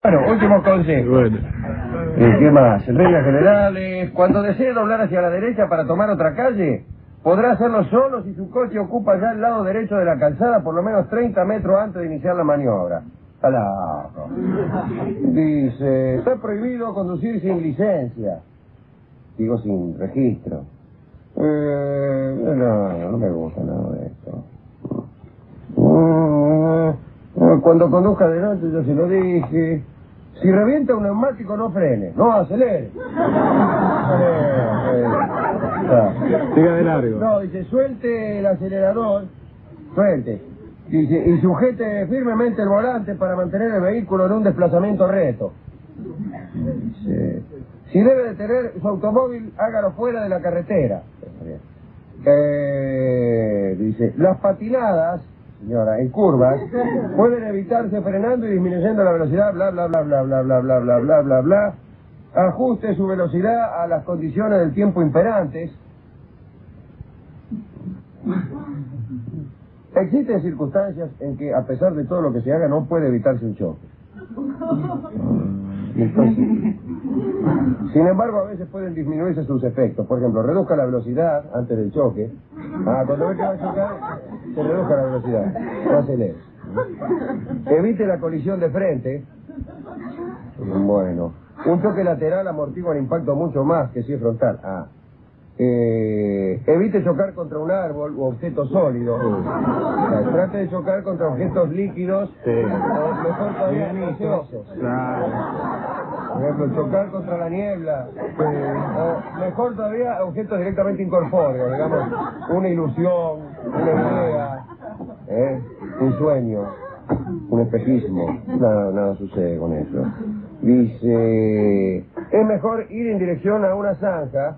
Bueno, último consejo. Bueno. ¿Qué más? En reglas generales, cuando desee doblar hacia la derecha para tomar otra calle, podrá hacerlo solo si su coche ocupa ya el lado derecho de la calzada por lo menos 30 metros antes de iniciar la maniobra. Dice, está prohibido conducir sin licencia. Digo, sin registro. No me gusta nada de esto. Cuando conduzca de noche, yo se lo dije. Si revienta un neumático, no frene, no acelere. Siga de largo. No, dice, suelte el acelerador, suelte. Dice, y sujete firmemente el volante para mantener el vehículo en un desplazamiento recto. Dice, si debe detener su automóvil, hágalo fuera de la carretera. Dice, las patinadas, señora, en curvas, pueden evitarse frenando y disminuyendo la velocidad, bla, bla, bla, bla, bla, bla, bla, bla, bla, bla, bla. Ajuste su velocidad a las condiciones del tiempo imperantes. Existen circunstancias en que, a pesar de todo lo que se haga, no puede evitarse un choque. Entonces, sin embargo, a veces pueden disminuirse sus efectos. Por ejemplo, reduzca la velocidad antes del choque. Cuando ve que va a chocar, se reduzca la velocidad. No acelere. Evite la colisión de frente. Bueno, un choque lateral amortigua el impacto mucho más que si es frontal. Evite chocar contra un árbol u objeto sólido. Trate de chocar contra objetos líquidos. Mejor todavía gaseosos. Por ejemplo, chocar contra la niebla. Mejor todavía objetos directamente incorpóreos, digamos, una ilusión, una idea, un sueño, un espejismo. Nada sucede con eso. Dice, es mejor ir en dirección a una zanja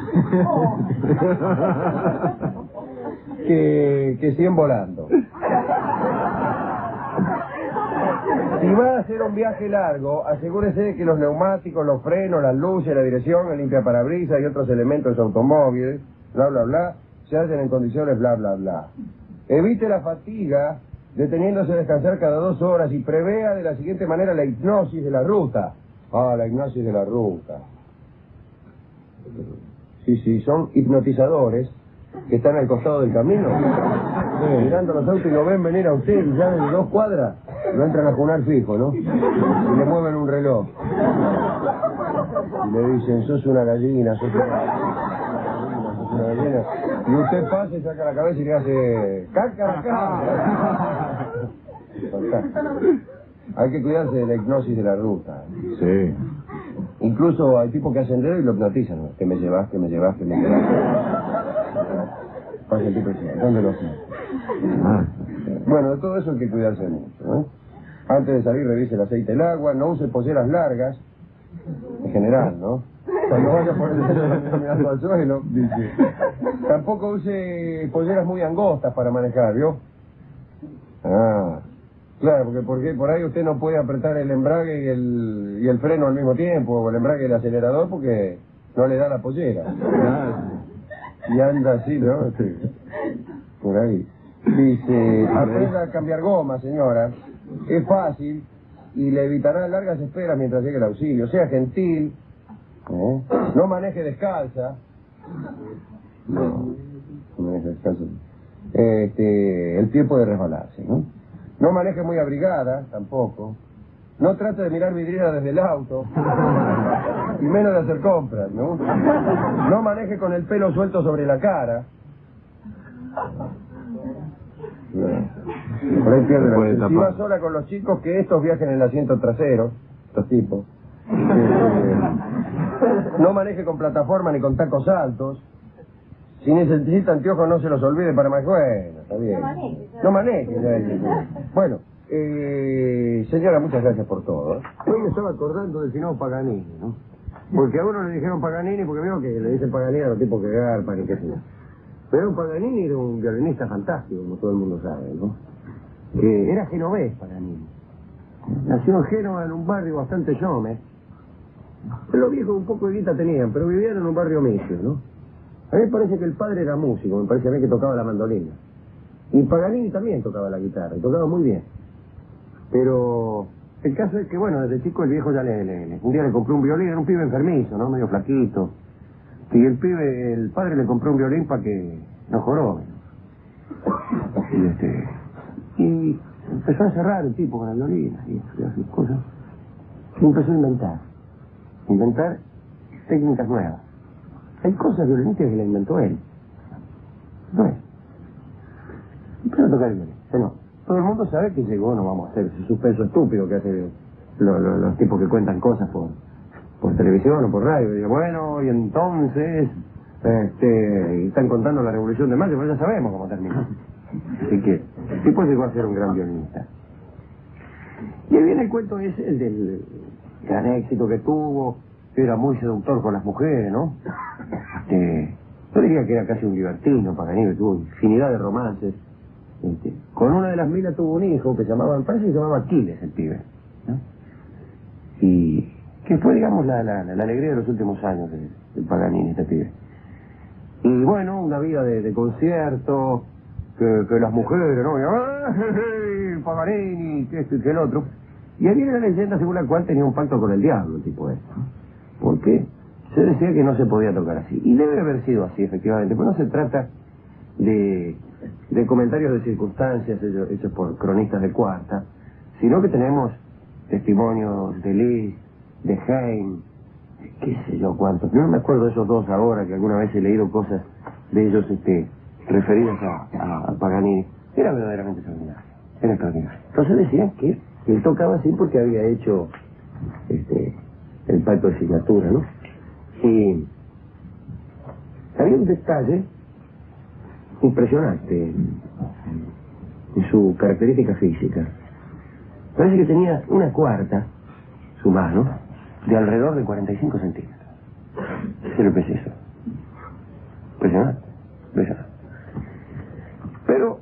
que 100 volando. Si va a hacer un viaje largo, asegúrese de que los neumáticos, los frenos, las luces, la dirección, el limpiaparabrisas y otros elementos de su automóvil, bla, bla, bla, se hacen en condiciones bla, bla, bla. Evite la fatiga, deteniéndose a descansar cada 2 horas y prevea de la siguiente manera la hipnosis de la ruta. La hipnosis de la ruta. Sí, son hipnotizadores que están al costado del camino, mirando los autos y lo ven venir a usted y ya de 2 cuadras lo entran a junar fijo, ¿no? Y le mueven un reloj. Y le dicen, sos una gallina, sos una gallina. Y usted pasa y saca la cabeza y le hace... ¡Caca! Hay que cuidarse de la hipnosis de la ruta. Sí. Incluso hay tipos que hacen dedo y lo hipnotizan, ¿no? Que me llevas. Pasa el tipo y dice, ¿dónde lo haces? Bueno, de todo eso hay que cuidarse mucho, ¿no? Antes de salir revise el aceite del agua, no use polleras largas, en general, ¿no? Cuando vaya por el caminando al suelo, dice. Tampoco use polleras muy angostas para manejar, ¿vio? Claro, porque por ahí usted no puede apretar el embrague y el freno al mismo tiempo, o el embrague y el acelerador, porque no le da la pollera. Y anda así, ¿no? Por ahí. Dice, aprenda a cambiar goma, señora. Es fácil y le evitará largas esperas mientras llegue el auxilio. Sea gentil, no maneje descalza. No maneje descalza. El tiempo de resbalarse, ¿no? No maneje muy abrigada, tampoco. No trate de mirar vidriera desde el auto. Y menos de hacer compras, ¿no? No maneje con el pelo suelto sobre la cara. Por ahí pierde la... Si va sola con los chicos, que estos viajen en el asiento trasero, estos tipos. No maneje con plataforma ni con tacos altos. Si necesita anteojos, no se los olvide para más. Bueno, está bien. No maneje. Bueno, señora, muchas gracias por todo. Hoy me estaba acordando del finado Paganini, ¿no? Porque a uno le dijeron Paganini, porque veo que le dicen Paganini a los tipos que garpan y qué sé yo. Pero Paganini era un violinista fantástico, como todo el mundo sabe, ¿no? Que era genovés, Paganini. Nació en Génova, en un barrio bastante llome. Los viejos un poco de guita tenían, pero vivían en un barrio misio, ¿no? A mí me parece que el padre era músico, me parece a mí que tocaba la mandolina. Y Paganini también tocaba la guitarra, y tocaba muy bien. Pero El caso es que, bueno, desde chico el viejo ya un día le compró un violín, era un pibe enfermizo, ¿no? Medio flaquito. Y el padre le compró un violín para que no jorobe. Y empezó a encerrar el tipo con la violina y sus cosas. Y empezó a inventar técnicas nuevas. Hay cosas violinísticas que le inventó él. No es. Empezó a tocar el violín. No. Todo el mundo sabe que llegó, no vamos a hacer ese suspenso estúpido que hacen los tipos que cuentan cosas por televisión o por radio. Y digo, bueno, y entonces están contando la Revolución de Mayo, pero ya sabemos cómo termina. Así que el tipo llegó a ser un gran violinista. Y ahí viene el cuento ese, el del gran éxito que tuvo, que era muy seductor con las mujeres, ¿no? Yo diría que era casi un libertino, Paganini, tuvo infinidad de romances. Con una de las minas tuvo un hijo que parece que se llamaba Aquiles, el pibe, ¿no? Y que fue, digamos, la alegría de los últimos años de Paganini, este pibe. Y bueno, una vida de conciertos, que las mujeres, ¿no? ¡Ay, Paganini! Que esto y que el otro. Y ahí viene la leyenda según la cual tenía un pacto con el diablo, el tipo este. Porque se decía que no se podía tocar así. Y debe haber sido así, efectivamente. Pero no se trata de comentarios de circunstancias hechos por cronistas de cuarta, sino que tenemos testimonios de Liszt, de Haydn, qué sé yo cuántos. No me acuerdo de esos dos ahora, que alguna vez he leído cosas de ellos referidas a Paganini. Era verdaderamente extraordinario. Era extraordinario. Entonces decían que él tocaba así porque había hecho el pacto de signatura, ¿no? Y había un detalle impresionante en su característica física. Parece que tenía una cuarta, su mano, de alrededor de 45 centímetros. ¿Qué es lo que es eso? Impresionante, impresionante. Pero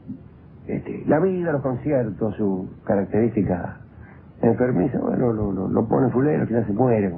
la vida, los conciertos, su característica enfermiza, bueno, lo pone fulero, que ya se muere.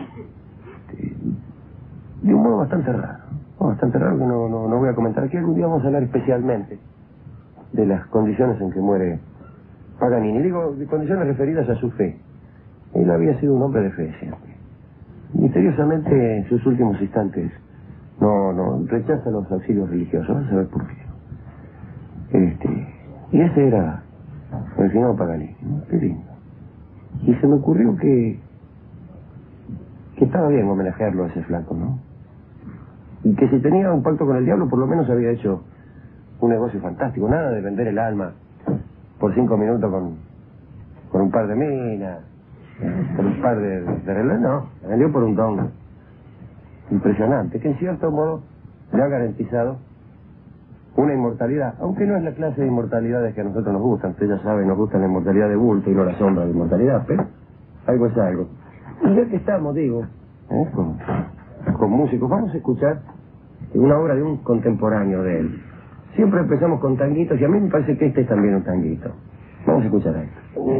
De un modo bastante raro. Bastante raro que no voy a comentar aquí. Algún día vamos a hablar especialmente de las condiciones en que muere Paganini. Digo, de condiciones referidas a su fe. Él había sido un hombre de fe siempre. Misteriosamente, en sus últimos instantes, no rechaza los auxilios religiosos. Vamos a ver por qué. Y ese era el señor Paganini. Qué lindo. Y se me ocurrió que estaba bien homenajearlo a ese flaco, ¿no? Y que si tenía un pacto con el diablo, por lo menos había hecho un negocio fantástico. Nada de vender el alma por 5 minutos con un par de minas, con un par de relojes. No, vendió por un don impresionante, que en cierto modo le ha garantizado una inmortalidad, aunque no es la clase de inmortalidades que a nosotros nos gustan. Usted ya sabe, nos gusta la inmortalidad de bulto y no la sombra de inmortalidad, pero algo es algo. Y ya que estamos, digo, con músicos, vamos a escuchar una obra de un contemporáneo de él. Siempre empezamos con tanguitos y a mí me parece que este es también un tanguito. Vamos a escuchar a esto.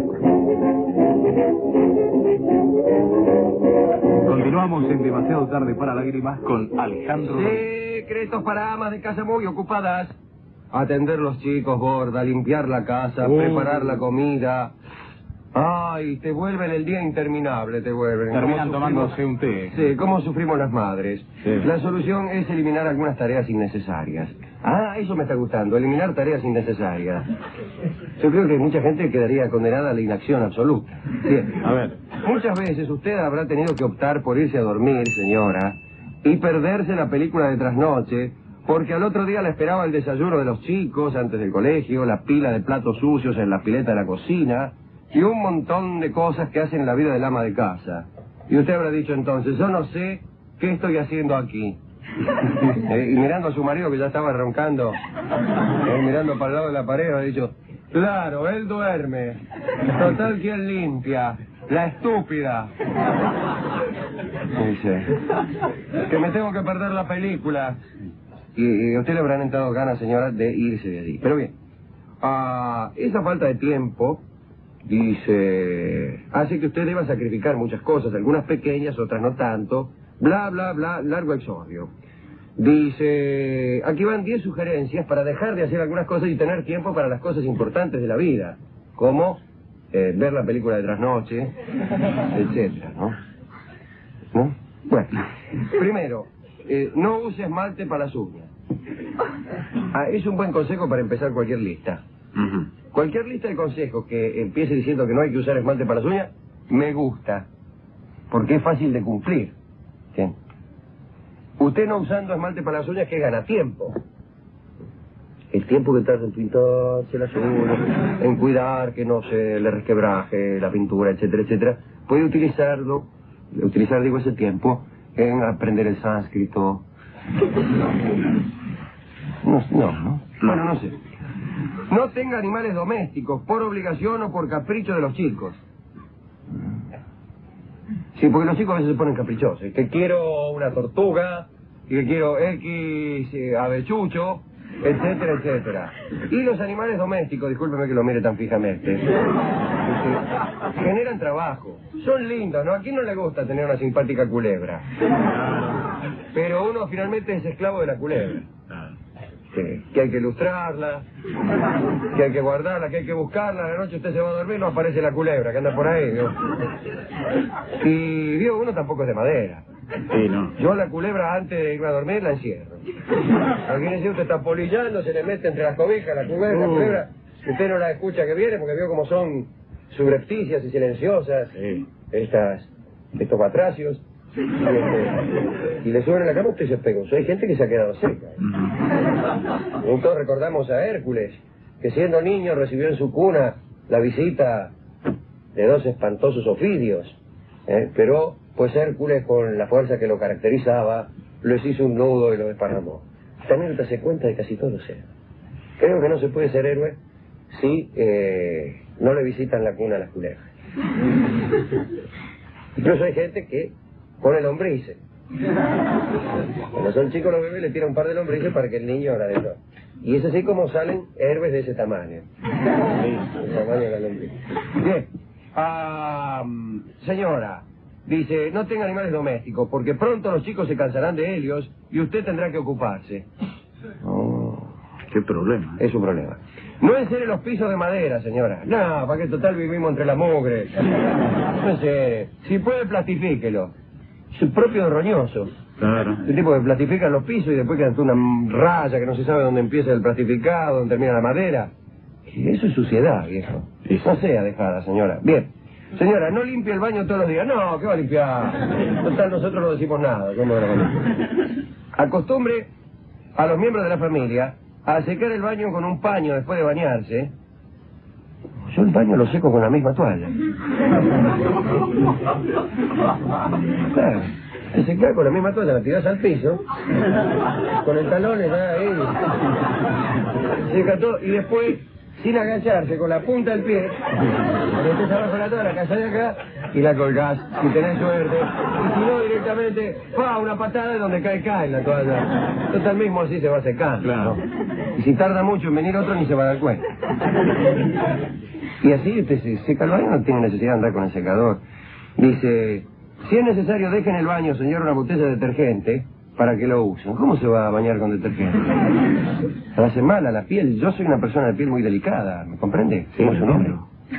Continuamos en Demasiado Tarde para Lágrimas con Alejandro. Secretos para amas de casa muy ocupadas. Atender los chicos, gorda, limpiar la casa, preparar la comida. Ay, te vuelven el día interminable, te vuelven. Terminan tomándose un té. Sí, ¿cómo sufrimos las madres? Sí. La solución es eliminar algunas tareas innecesarias. Ah, eso me está gustando, eliminar tareas innecesarias. Yo creo que mucha gente quedaría condenada a la inacción absoluta. Bien. A ver. Muchas veces usted habrá tenido que optar por irse a dormir, señora, y perderse la película de trasnoche, porque al otro día le esperaba el desayuno de los chicos antes del colegio, la pila de platos sucios en la pileta de la cocina, y un montón de cosas que hacen la vida del ama de casa. Y usted habrá dicho entonces, yo no sé qué estoy haciendo aquí. Y mirando a su marido que ya estaba roncando, mirando para el lado de la pared, ha dicho, claro, él duerme. Total, ¿quién limpia? La estúpida. Dice, que me tengo que perder la película. Y a usted le habrán entrado ganas, señora, de irse de allí. Pero bien, esa falta de tiempo, dice, hace que usted deba sacrificar muchas cosas, algunas pequeñas, otras no tanto, bla, bla, bla, largo exordio. Dice, aquí van 10 sugerencias para dejar de hacer algunas cosas y tener tiempo para las cosas importantes de la vida, como ver la película de trasnoche, etcétera, ¿no? Bueno, primero, no use esmalte para las uñas. Es un buen consejo para empezar cualquier lista. Cualquier lista de consejos que empiece diciendo que no hay que usar esmalte para las uñas, me gusta, porque es fácil de cumplir. ¿Sí? Usted no usando esmalte para las uñas, que gana tiempo. El tiempo que tarda en pintarse las uñas, en cuidar que no se le resquebraje la pintura, etcétera, etcétera, puede utilizar ese tiempo en aprender el sánscrito. Bueno, no sé. No tenga animales domésticos por obligación o por capricho de los chicos. Sí, porque los chicos a veces se ponen caprichosos. Que quiero una tortuga, y que quiero X avechucho, etcétera, etcétera. Y los animales domésticos, discúlpeme que lo mire tan fijamente, generan trabajo. Son lindos, ¿no? ¿A quién no le gusta tener una simpática culebra? Pero uno finalmente es esclavo de la culebra. Que hay que ilustrarla, que hay que guardarla, que hay que buscarla. A la noche usted se va a dormir, no aparece la culebra que anda por ahí, ¿no? Y digo, uno tampoco es de madera. Sí, no. Yo la culebra, antes de irme a dormir, la encierro. Aquí usted está polillando, se le mete entre las cobijas la culebra, usted no la escucha que viene porque vio como son subrepticias y silenciosas, estos batracios. Y le suben a la cama, usted se pegó. Hay gente que se ha quedado seca. Nosotros recordamos a Hércules, que siendo niño recibió en su cuna la visita de 2 espantosos ofidios, pero pues Hércules, con la fuerza que lo caracterizaba, les hizo un nudo y lo desparramó. Esta anécdota se cuenta de casi todos los héroes. Creo que no se puede ser héroe si no le visitan la cuna a las culebras. Incluso hay gente que pone lombrices. Cuando son chicos los bebés le tiran un par de lombrices para que el niño la dentro. Y es así como salen héroes de ese tamaño. El tamaño de la lombriz. Bien. Señora, dice, no tenga animales domésticos, porque pronto los chicos se cansarán de ellos y usted tendrá que ocuparse. Qué problema. Es un problema. No encere los pisos de madera, señora. No, para que total vivimos entre la mugre. No encere. Si puede, plastifíquelo. Es propio de roñoso. Claro. El tipo que plastifica los pisos y después queda una raya que no se sabe dónde empieza el plastificado, dónde termina la madera. Eso es suciedad, viejo. Sí. No sea dejada, señora. Bien. Señora, no limpie el baño todos los días. No, ¿qué va a limpiar? Total, nosotros no decimos nada. ¿Cómo lo acostumbre a los miembros de la familia a secar el baño con un paño después de bañarse. Yo el baño lo seco con la misma toalla. Claro, se seca con la misma toalla, la tirás al piso, con el talón le da ahí, seca todo, y después, sin agacharse, con la punta del pie, metés abajo la toalla, la cazás de acá, y la colgás, si tenés suerte. Y si no, directamente, una patada, y donde cae la toalla. Total, mismo así se va a secar. Claro. ¿No? Y si tarda mucho en venir otro, ni se va a dar cuenta. Y así usted se seca el baño, no tiene necesidad de andar con el secador. Dice, si es necesario, deje en el baño, señor, una botella de detergente para que lo usen. ¿Cómo se va a bañar con detergente? Hace mal a la piel. Yo soy una persona de piel muy delicada, ¿me comprende? Sí, ¿Cómo es su nombre?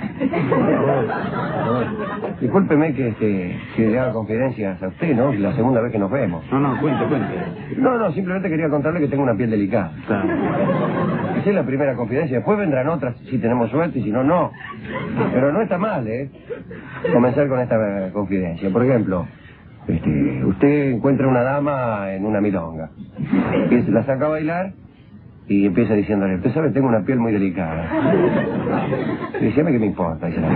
Discúlpeme que le haga confidencias a usted, ¿no? La segunda vez que nos vemos. No, cuente. No, simplemente quería contarle que tengo una piel delicada. Claro. Esa es la primera confidencia. Después vendrán otras si tenemos suerte y si no, no. Pero no está mal, comenzar con esta confidencia. Por ejemplo, usted encuentra una dama en una milonga y la saca a bailar y empieza diciéndole, usted sabe, tengo una piel muy delicada. Y dice, ¿qué me importa? Dice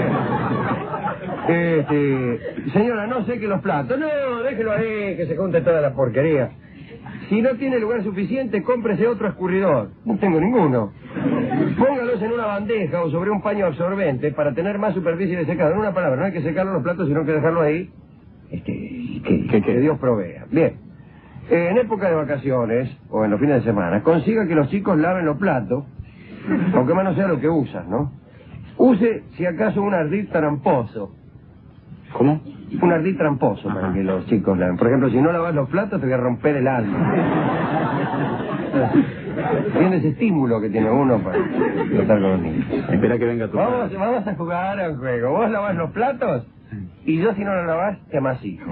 señora, no seque los platos. No, déjelo ahí, que se junte toda la porquería. Si no tiene lugar suficiente, cómprese otro escurridor. No tengo ninguno. Póngalos en una bandeja o sobre un paño absorbente para tener más superficie de secado. En una palabra, no hay que secarlo los platos, sino que dejarlo ahí. Que Dios provea. Bien. En época de vacaciones, o en los fines de semana, consiga que los chicos laven los platos, aunque más no sea lo que usan, ¿no? Use, si acaso, un ardid tramposo. ¿Cómo? Un ardid tramposo para que los chicos laven. Por ejemplo, si no lavas los platos, te voy a romper el alma. Tiene ese estímulo que tiene uno para estar con los niños. Espera que venga tu padre. Vamos a jugar al juego. Vos lavás los platos y yo si no los lavás te amasijo.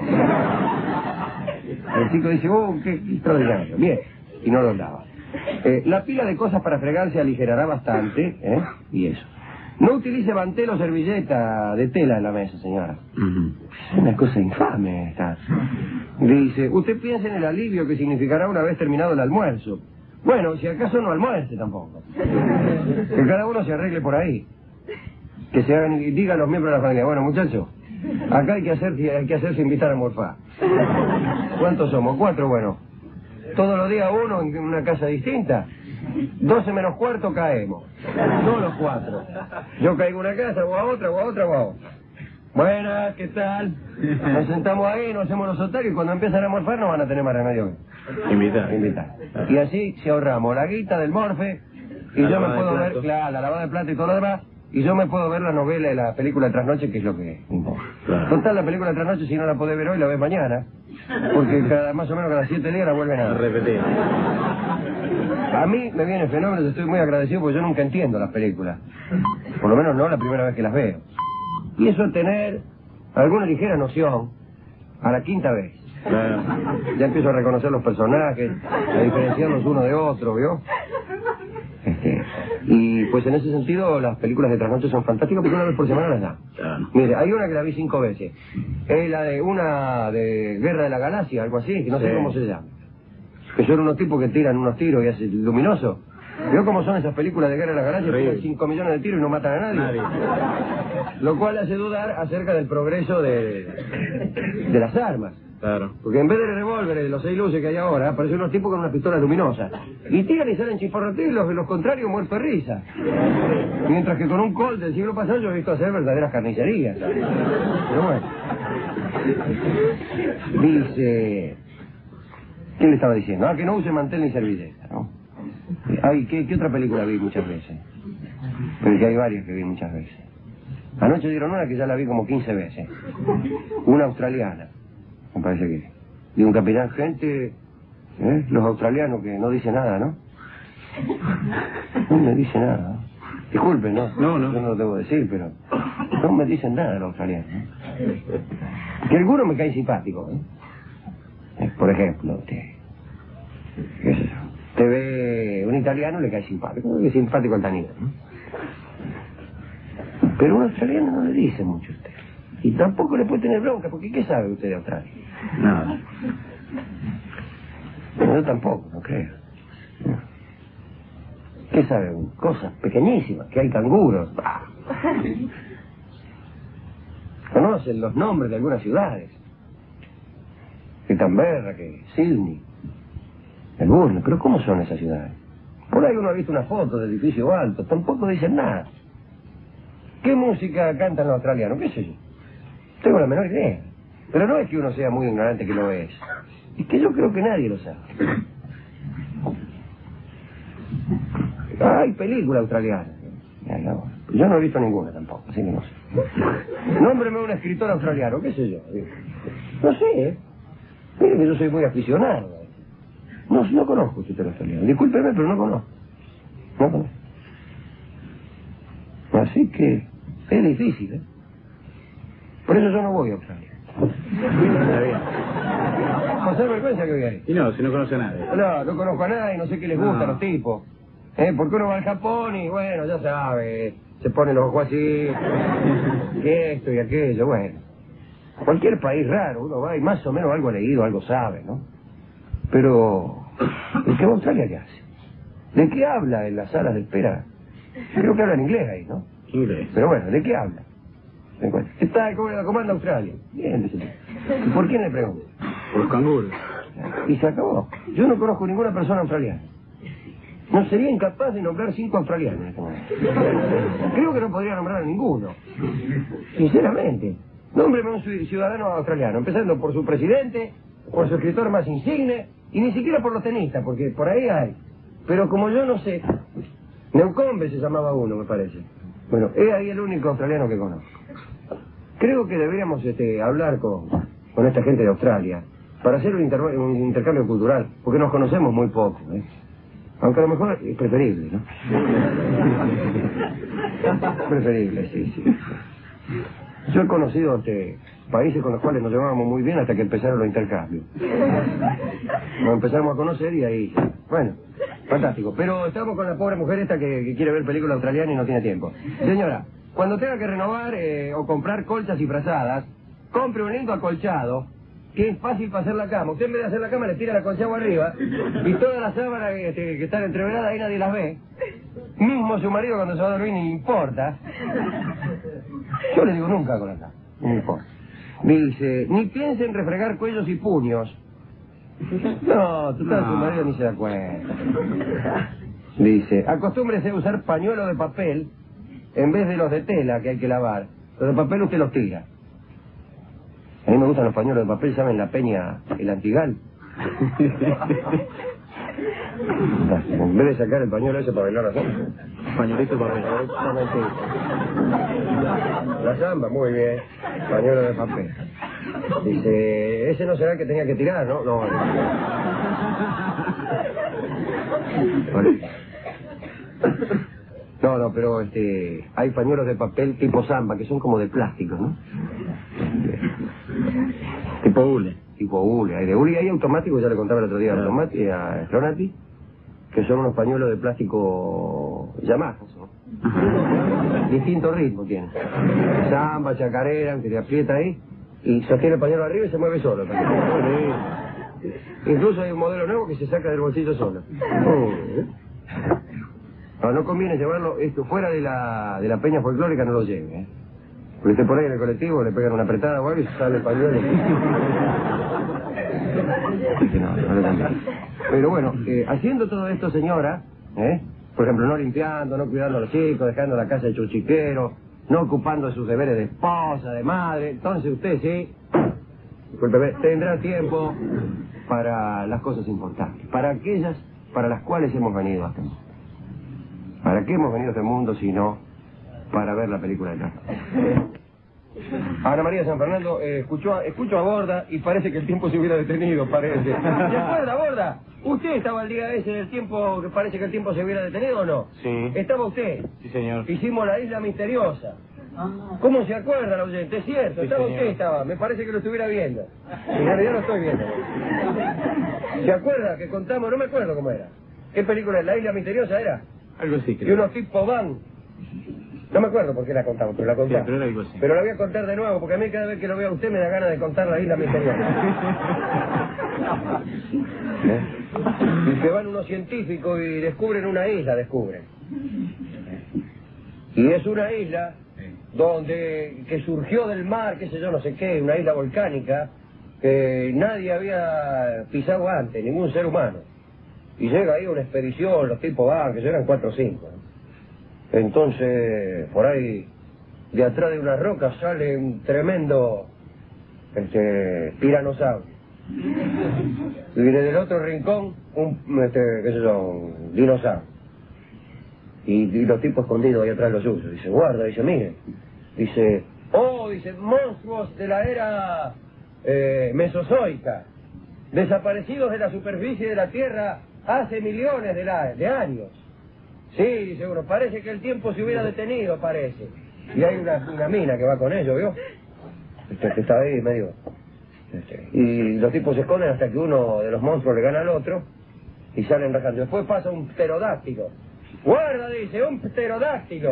El chico dice, qué extraordinario. Bien, y no los lava. La pila de cosas para fregar se aligerará bastante, y eso. No utilice mantel o servilleta de tela en la mesa, señora. Es una cosa infame esta. Dice, usted piensa en el alivio que significará una vez terminado el almuerzo. Bueno, si acaso no almuerce tampoco. Que cada uno se arregle por ahí. Que se hagan y digan los miembros de la familia, bueno, muchachos, acá hay que hacerse invitar a morfar. ¿Cuántos somos? 4, bueno. Todos los días uno en una casa distinta. 12 menos cuarto caemos. Todos los 4. Yo caigo en una casa, o a otra, o a otra, o a otra. Buenas, ¿qué tal? Nos sentamos ahí, nos hacemos los otarios y cuando empiezan a morfar no van a tener más remedio que invitar. Y así si ahorramos la guita del morfe y yo me puedo ver, claro, la lavada de plata y todo lo demás, y yo me puedo ver la novela y la película de trasnoche, que es lo que importa. Total, la película de trasnoche, si no la podés ver hoy, la ves mañana, porque más o menos cada 7 días la vuelven a repetir. A mí me viene fenómeno, estoy muy agradecido porque yo nunca entiendo las películas. Por lo menos no la primera vez que las veo. Y eso es tener alguna ligera noción a la 5ª vez. Claro. Ya empiezo a reconocer los personajes, a diferenciarlos uno de otro, ¿vio? Y pues en ese sentido las películas de trasnoche son fantásticas porque una vez por semana las dan. Claro. Mire, hay una que la vi 5 veces. Es la de una de Guerra de la Galaxia, algo así, que no sé cómo se llama. Que son unos tipos que tiran unos tiros y hacen luminoso. ¿Vio cómo son esas películas de Guerra de la Galaxia? Que tiran 5 millones de tiros y no matan a nadie. Lo cual hace dudar acerca del progreso de las armas. Claro. Porque en vez de revólveres, los 6 luces que hay ahora, aparecen unos tipos con una pistola luminosa. Y tiran y salen chisporroteos y los contrarios muertos de risa. Mientras que con un Colt del siglo pasado yo he visto hacer verdaderas carnicerías. Pero bueno. Dice... ¿Quién le estaba diciendo? Que no use mantel ni servilleta, ¿no? Ay, ¿qué otra película vi muchas veces? Porque hay varias que vi muchas veces. Anoche dieron una que ya la vi como 15 veces. Una australiana. Me parece que... De un capitán gente... Los australianos que no dicen nada, ¿no? No me dicen nada. Disculpen, ¿no? No. Yo no lo debo decir, pero... No me dicen nada los australianos, ¿no? Que algunos me caen simpáticos, por ejemplo, qué sé yo, te ve un italiano y le cae simpático. Es simpático el tanito, ¿no? Pero un australiano no le dice mucho a usted. Y tampoco le puede tener bronca, porque ¿qué sabe usted de Australia? Nada. Yo tampoco, no creo. ¿Qué sabe? Cosas pequeñísimas, que hay canguros. Conocen los nombres de algunas ciudades. Que Canberra, que Sydney, Melbourne, pero ¿cómo son esas ciudades? Por ahí uno ha visto una foto de edificio alto, tampoco dicen nada. ¿Qué música cantan los australianos? ¿Qué sé yo? Tengo la menor idea. Pero no es que uno sea muy ignorante que lo es. Es que yo creo que nadie lo sabe. Hay películas australianas. Yo no he visto ninguna tampoco, así que no sé. Nómbreme un escritor australiano, qué sé yo. No sé, Mire que yo soy muy aficionado. No conozco escritor australiano. Discúlpeme, pero no conozco. No conozco. Así que es difícil, Por eso yo no voy a Australia. Está bien. Pasar vergüenza que voy ahí. Y no, si no conoce a nadie. No conozco a nadie, no sé qué les gusta a los tipos. Porque uno va al Japón y bueno, ya sabe, se pone los ojos así, que esto y aquello, bueno. Cualquier país raro, uno va y más o menos algo ha leído, algo sabe, ¿no? Pero, ¿el que va a Australia qué hace? ¿De qué habla en las salas de espera? Creo que hablan inglés ahí, ¿no? Inglés. Pero bueno, ¿de qué habla? ¿Qué tal? ¿Cómo anda Australia? Bien, dice. ¿Y por quién le pregunto? Por los canguros. Y se acabó. Yo no conozco ninguna persona australiana. No sería incapaz de nombrar 5 australianos en este momento. Creo que no podría nombrar a ninguno. Sinceramente. Nómbreme un ciudadano australiano, empezando por su presidente, por su escritor más insigne, y ni siquiera por los tenistas, porque por ahí hay. Pero como yo no sé... Newcombe se llamaba uno, me parece. Bueno, es ahí el único australiano que conozco. Creo que deberíamos hablar con esta gente de Australia para hacer un intercambio cultural, porque nos conocemos muy poco, Aunque a lo mejor es preferible, ¿no? Preferible, sí. Yo he conocido países con los cuales nos llevábamos muy bien hasta que empezaron los intercambios. Nos empezamos a conocer y ahí... Bueno, fantástico. Pero estamos con la pobre mujer esta que quiere ver película australiana y no tiene tiempo. Señora, cuando tenga que renovar o comprar colchas y frazadas, compre un lindo acolchado, que es fácil para hacer la cama. Usted en vez de hacer la cama le tira el acolchado arriba y todas las sábanas que están entreveradas ahí nadie las ve. Mismo su marido cuando se va a dormir ni le importa. Yo le digo nunca con la cama, no me importa. Dice, ni piense en refregar cuellos y puños. No, total, su marido ni se da cuenta. Dice, acostúmbrese a usar pañuelos de papel en vez de los de tela que hay que lavar. Los de papel usted los tira. A mí me gustan los pañuelos de papel, ¿saben? La Peña, el Antigal. En vez de sacar el pañuelo ese para bailar la samba. Pañuelito de papel. La samba, muy bien. Pañuelo de papel. Dice, ese no será el que tenía que tirar, ¿no? No. No, pero hay pañuelos de papel tipo samba que son como de plástico, ¿no? Tipo hule. Tipo hule. Hay de hule y hay automáticos, ya le contaba el otro día a Flonati, que son unos pañuelos de plástico Yamaha, ¿no? Distinto ritmo tienen. Samba, chacarera, que te aprieta ahí, y sostiene el pañuelo arriba y se mueve solo. Incluso hay un modelo nuevo que se saca del bolsillo solo. No conviene llevarlo fuera de la peña folclórica, no lo lleve, ¿eh? Porque usted por ahí en el colectivo le pegan una apretada o algo y sale el pañuelo. No le conviene. Pero bueno, haciendo todo esto, señora, por ejemplo, no limpiando, no cuidando a los chicos, dejando la casa de chuchiquero, no ocupando sus deberes de esposa, de madre, entonces usted sí, discúlpeme, tendrá tiempo para las cosas importantes, para aquellas para las cuales hemos venido a este mundo. ¿Para qué hemos venido a este mundo si no para ver la película de terror? Ana María San Fernando escucho a Borda y parece que el tiempo se hubiera detenido, parece. ¿Se acuerda, Borda? ¿Usted estaba al día ese del tiempo que parece que el tiempo se hubiera detenido o no? Sí. ¿Estaba usted? Sí, señor. Hicimos la isla misteriosa. ¿Cómo se acuerda, la oyente? Es cierto, Sí, estaba señor. usted, estaba. Me parece que lo estuviera viendo. En realidad lo estoy viendo. ¿Se acuerda que contamos? No me acuerdo cómo era. ¿Qué película? ¿La isla misteriosa era? Algo así, Y creo. unos tipos van. No me acuerdo por qué la contamos, pero la contamos. Sí, pero era algo así. Pero la voy a contar de nuevo, porque a mí cada vez que lo veo a usted me da ganas de contar la isla misteriosa. Y se van unos científicos y descubren una isla, Y es una isla que surgió del mar, qué sé yo, no sé qué, una isla volcánica que nadie había pisado antes, ningún ser humano. Y llega ahí una expedición, los tipos van, que eran 4 o 5. Entonces, por ahí, de atrás de una roca sale un tremendo tiranosaurio. Y desde el otro rincón, un dinosaurio. Y los tipos escondidos ahí atrás de los suyos. Dice, guarda, dice, mire. Dice, monstruos de la era mesozoica, desaparecidos de la superficie de la Tierra hace millones de años. Sí, dice uno, parece que el tiempo se hubiera detenido, parece. Y hay una mina que va con ellos, ¿vio? Que está ahí medio... Y los tipos se esconden hasta que uno de los monstruos le gana al otro y salen rajando. Después pasa un pterodáctilo. ¡Guarda!, dice, un pterodáctilo.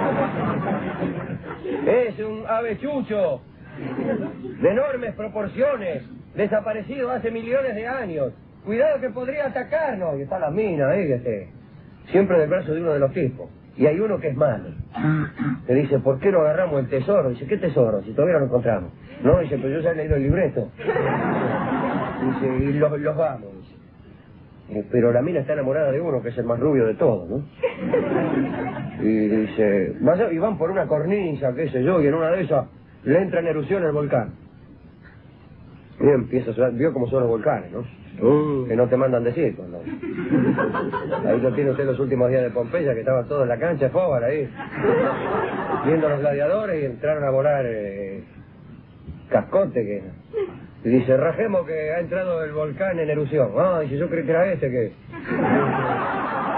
Es un avechucho de enormes proporciones, desaparecido hace millones de años. Cuidado que podría atacarnos. Y está la mina ahí, siempre del brazo de uno de los tipos. Y hay uno que es malo. Le dice, ¿por qué no agarramos el tesoro? Dice, ¿qué tesoro? Si todavía no lo encontramos. No, dice, pero yo ya he leído el libreto. Dice, y los vamos, dice. Pero la mina está enamorada de uno, que es el más rubio de todos, ¿no? Y dice, y van por una cornisa, qué sé yo, y en una de esas le entra en erupción el volcán. Y empieza a sonar, vio cómo son los volcanes, ¿no? Que no te mandan decir, ¿no? Ahí lo tiene usted los últimos días de Pompeya, que estaban todos en la cancha de fútbol ahí, viendo a los gladiadores, y entraron a volar cascote, y dice, rajemos que ha entrado el volcán en erupción. Ah, dice, yo creí que era este que...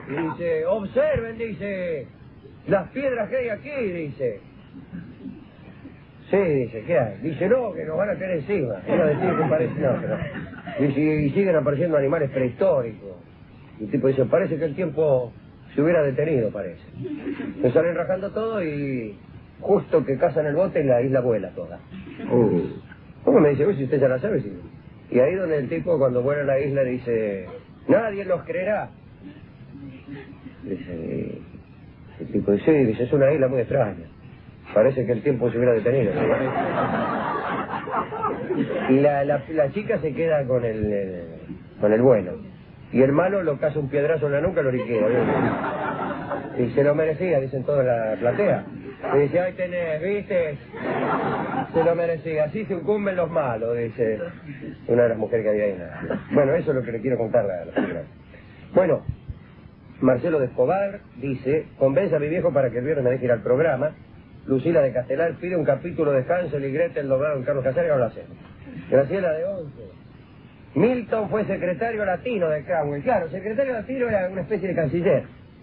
Y dice, observen, dice, las piedras que hay aquí, dice. Sí, dice, ¿qué hay? Dice, no, que nos van a caer encima. Iba a decir que parece, no, pero... Dice, y siguen apareciendo animales prehistóricos. Y el tipo dice, parece que el tiempo se hubiera detenido, parece. Se salen rajando todo y justo que cazan el bote, la isla vuela toda. ¿Cómo me dice? Uy, si usted ya la sabe, sí. Y ahí donde el tipo, cuando vuela a la isla, dice, nadie los creerá. Dice, el tipo dice, sí, dice, es una isla muy extraña. Parece que el tiempo se hubiera detenido. Y la chica se queda con el bueno. Y el malo lo caza un piedrazo en la nuca y lo liquida. Y se lo merecía, dicen toda la platea. Y dice, ahí tenés, ¿viste? Se lo merecía. Así se incumben los malos, dice una de las mujeres que había ahí. Bueno, eso es lo que le quiero contar a la señora. Bueno, Marcelo de Escobar dice, convence a mi viejo para que el viernes me deje ir al programa. Lucila de Castelar pide un capítulo de Hansel y Gretel doblado en Carlos Casares, ahora lo hacemos. Graciela de Once. Milton fue secretario latino de Cromwell. Claro, secretario latino era una especie de canciller.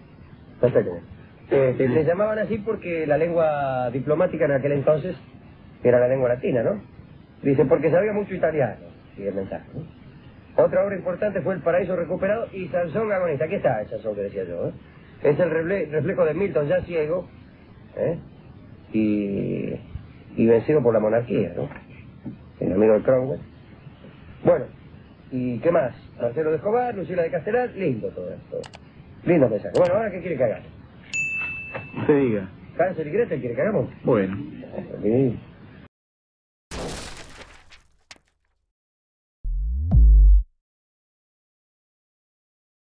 Le llamaban así porque la lengua diplomática en aquel entonces era la lengua latina, ¿no? Dice, porque sabía mucho italiano. Sigue el mensaje, ¿no? Otra obra importante fue El Paraíso Recuperado y Sansón Agonista. Aquí está el Sansón que decía yo, ¿eh? Es el reflejo de Milton ya ciego, ¿eh? Y vencido por la monarquía, ¿no? El amigo de Cromwell. Bueno, ¿y qué más? Marcelo de Escobar, Lucila de Castelar, lindo todo esto. Lindo mensaje. Bueno, ¿ahora qué quiere que hagamos? Usted diga. ¿Hansel y Gretel quiere que hagamos? Bueno. Sí.